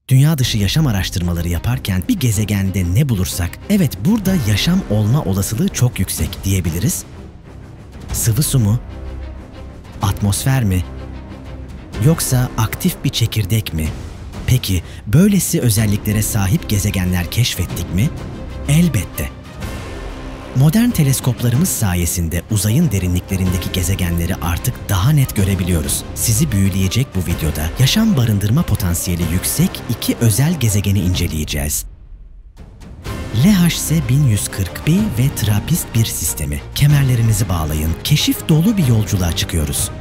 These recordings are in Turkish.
Dünya dışı yaşam araştırmaları yaparken bir gezegende ne bulursak, evet burada yaşam olma olasılığı çok yüksek diyebiliriz. Sıvı su mu? Atmosfer mi? Yoksa aktif bir çekirdek mi? Peki böylesi özelliklere sahip gezegenler keşfettik mi? Elbette. Modern teleskoplarımız sayesinde uzayın derinliklerindeki gezegenleri artık daha net görebiliyoruz. Sizi büyüleyecek bu videoda yaşam barındırma potansiyeli yüksek iki özel gezegeni inceleyeceğiz. LHC 1140b ve TRAPPIST-1 sistemi. Kemerlerinizi bağlayın, keşif dolu bir yolculuğa çıkıyoruz.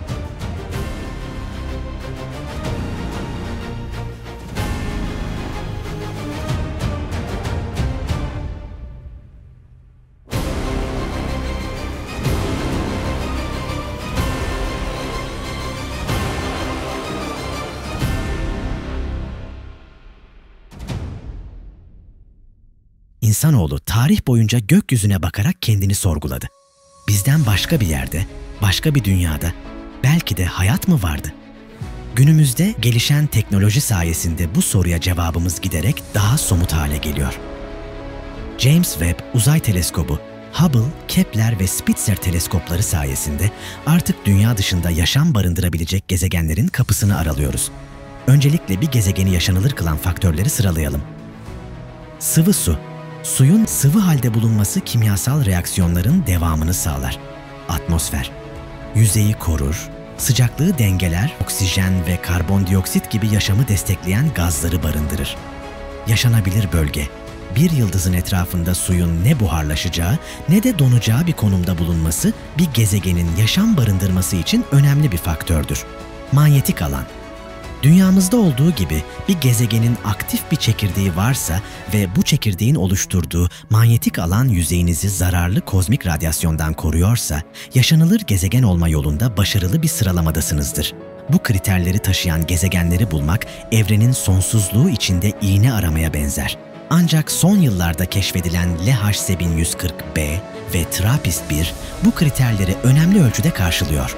İnsanoğlu tarih boyunca gökyüzüne bakarak kendini sorguladı. Bizden başka bir yerde, başka bir dünyada belki de hayat mı vardı? Günümüzde gelişen teknoloji sayesinde bu soruya cevabımız giderek daha somut hale geliyor. James Webb Uzay Teleskobu, Hubble, Kepler ve Spitzer teleskopları sayesinde artık dünya dışında yaşam barındırabilecek gezegenlerin kapısını aralıyoruz. Öncelikle bir gezegeni yaşanılır kılan faktörleri sıralayalım. Sıvı su. Suyun sıvı halde bulunması kimyasal reaksiyonların devamını sağlar. Atmosfer. Yüzeyi korur, sıcaklığı dengeler, oksijen ve karbondioksit gibi yaşamı destekleyen gazları barındırır. Yaşanabilir bölge. Bir yıldızın etrafında suyun ne buharlaşacağı ne de donacağı bir konumda bulunması bir gezegenin yaşam barındırması için önemli bir faktördür. Manyetik alan. Dünyamızda olduğu gibi bir gezegenin aktif bir çekirdeği varsa ve bu çekirdeğin oluşturduğu manyetik alan yüzeyinizi zararlı kozmik radyasyondan koruyorsa, yaşanılır gezegen olma yolunda başarılı bir sıralamadasınızdır. Bu kriterleri taşıyan gezegenleri bulmak, evrenin sonsuzluğu içinde iğne aramaya benzer. Ancak son yıllarda keşfedilen LHC 1140b ve TRAPPIST-1 bu kriterleri önemli ölçüde karşılıyor.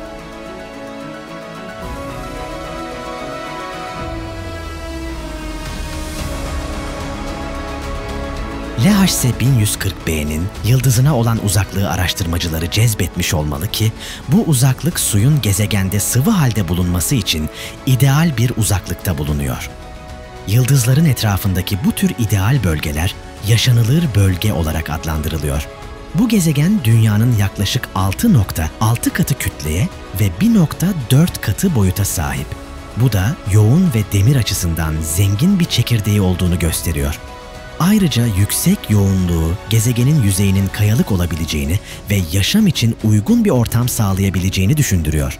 LHC 1140b'nin yıldızına olan uzaklığı araştırmacıları cezbetmiş olmalı ki, bu uzaklık suyun gezegende sıvı halde bulunması için ideal bir uzaklıkta bulunuyor. Yıldızların etrafındaki bu tür ideal bölgeler, yaşanılır bölge olarak adlandırılıyor. Bu gezegen Dünya'nın yaklaşık 6.6 katı kütleye ve 1.4 katı boyuta sahip. Bu da yoğun ve demir açısından zengin bir çekirdeği olduğunu gösteriyor. Ayrıca yüksek yoğunluğu, gezegenin yüzeyinin kayalık olabileceğini ve yaşam için uygun bir ortam sağlayabileceğini düşündürüyor.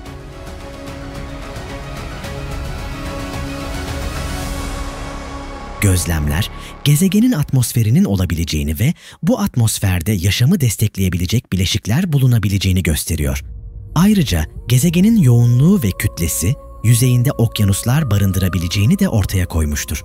Gözlemler, gezegenin atmosferinin olabileceğini ve bu atmosferde yaşamı destekleyebilecek bileşikler bulunabileceğini gösteriyor. Ayrıca gezegenin yoğunluğu ve kütlesi, yüzeyinde okyanuslar barındırabileceğini de ortaya koymuştur.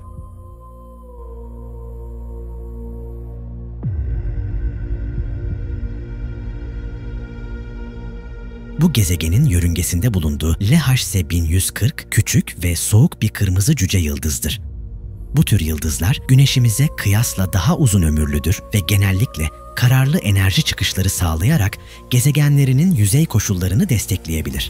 Bu gezegenin yörüngesinde bulunduğu LHC 1140 küçük ve soğuk bir kırmızı cüce yıldızdır. Bu tür yıldızlar Güneşimize kıyasla daha uzun ömürlüdür ve genellikle kararlı enerji çıkışları sağlayarak gezegenlerinin yüzey koşullarını destekleyebilir.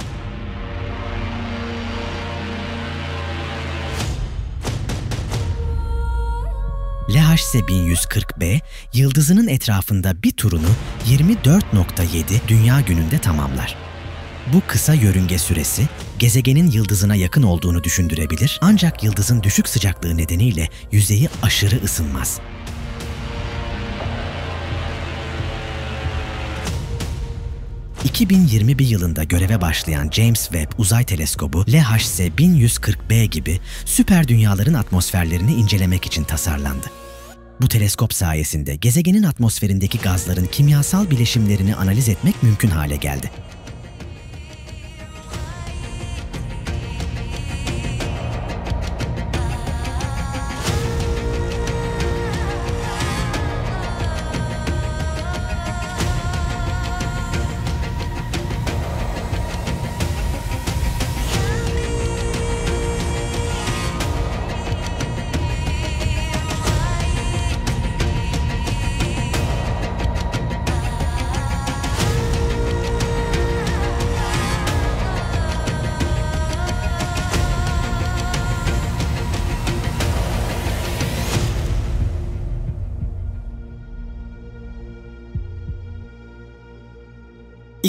LHC 1140b, yıldızının etrafında bir turunu 24.7 dünya gününde tamamlar. Bu kısa yörünge süresi, gezegenin yıldızına yakın olduğunu düşündürebilir, ancak yıldızın düşük sıcaklığı nedeniyle yüzeyi aşırı ısınmaz. ...2021 yılında göreve başlayan James Webb Uzay Teleskobu, LHC 1140b gibi süper dünyaların atmosferlerini incelemek için tasarlandı. Bu teleskop sayesinde gezegenin atmosferindeki gazların kimyasal bileşimlerini analiz etmek mümkün hale geldi.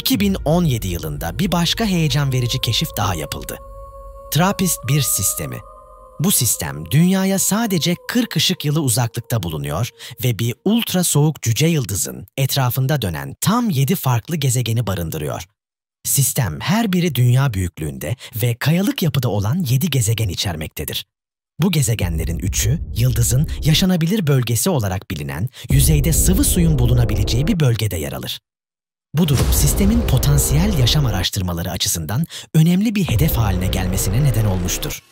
2017 yılında bir başka heyecan verici keşif daha yapıldı. TRAPPIST-1 sistemi. Bu sistem dünyaya sadece 40 ışık yılı uzaklıkta bulunuyor ve bir ultra soğuk cüce yıldızın etrafında dönen tam 7 farklı gezegeni barındırıyor. Sistem her biri dünya büyüklüğünde ve kayalık yapıda olan 7 gezegen içermektedir. Bu gezegenlerin 3'ü, yıldızın yaşanabilir bölgesi olarak bilinen, yüzeyde sıvı suyun bulunabileceği bir bölgede yer alır. Bu durum sistemin potansiyel yaşam araştırmaları açısından önemli bir hedef haline gelmesine neden olmuştur.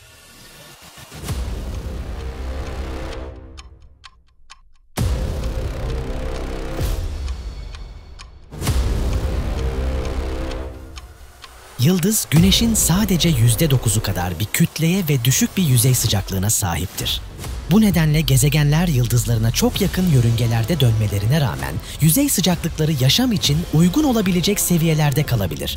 Yıldız, Güneş'in sadece %9'u kadar bir kütleye ve düşük bir yüzey sıcaklığına sahiptir. Bu nedenle gezegenler yıldızlarına çok yakın yörüngelerde dönmelerine rağmen yüzey sıcaklıkları yaşam için uygun olabilecek seviyelerde kalabilir.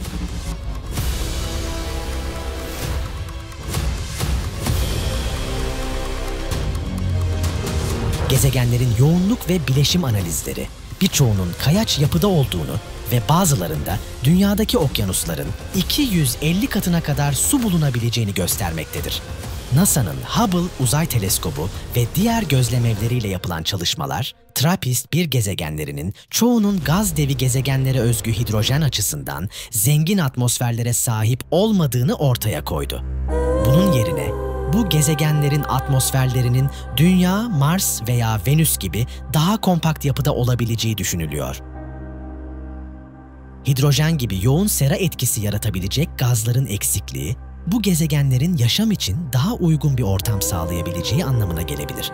Gezegenlerin yoğunluk ve bileşim analizleri, birçoğunun kayaç yapıda olduğunu ve bazılarında dünyadaki okyanusların 250 katına kadar su bulunabileceğini göstermektedir. NASA'nın Hubble Uzay Teleskobu ve diğer gözlemleriyle yapılan çalışmalar, TRAPPIST-1 gezegenlerinin çoğunun gaz devi gezegenlere özgü hidrojen açısından zengin atmosferlere sahip olmadığını ortaya koydu. Bunun yerine bu gezegenlerin atmosferlerinin Dünya, Mars veya Venüs gibi daha kompakt yapıda olabileceği düşünülüyor. Hidrojen gibi yoğun sera etkisi yaratabilecek gazların eksikliği, bu gezegenlerin yaşam için daha uygun bir ortam sağlayabileceği anlamına gelebilir.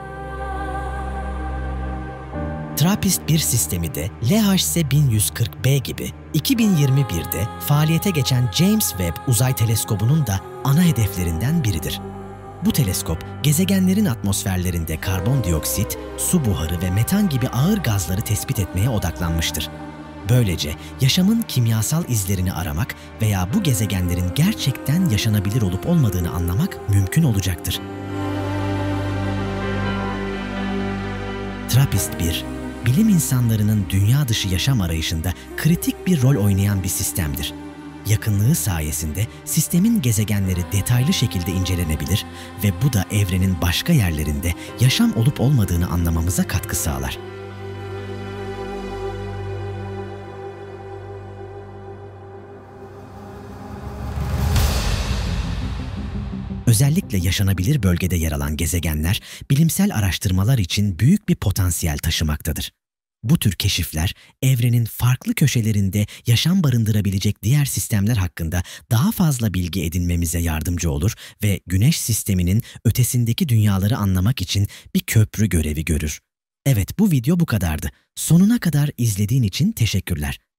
TRAPPIST-1 sistemi de LHC 1140b gibi 2021'de faaliyete geçen James Webb Uzay Teleskobu'nun da ana hedeflerinden biridir. Bu teleskop, gezegenlerin atmosferlerinde karbondioksit, su buharı ve metan gibi ağır gazları tespit etmeye odaklanmıştır. Böylece yaşamın kimyasal izlerini aramak veya bu gezegenlerin gerçekten yaşanabilir olup olmadığını anlamak mümkün olacaktır. TRAPPIST-1, bilim insanlarının dünya dışı yaşam arayışında kritik bir rol oynayan bir sistemdir. Yakınlığı sayesinde sistemin gezegenleri detaylı şekilde incelenebilir ve bu da evrenin başka yerlerinde yaşam olup olmadığını anlamamıza katkı sağlar. Özellikle yaşanabilir bölgede yer alan gezegenler, bilimsel araştırmalar için büyük bir potansiyel taşımaktadır. Bu tür keşifler, evrenin farklı köşelerinde yaşam barındırabilecek diğer sistemler hakkında daha fazla bilgi edinmemize yardımcı olur ve Güneş sisteminin ötesindeki dünyaları anlamak için bir köprü görevi görür. Evet, bu video bu kadardı. Sonuna kadar izlediğin için teşekkürler.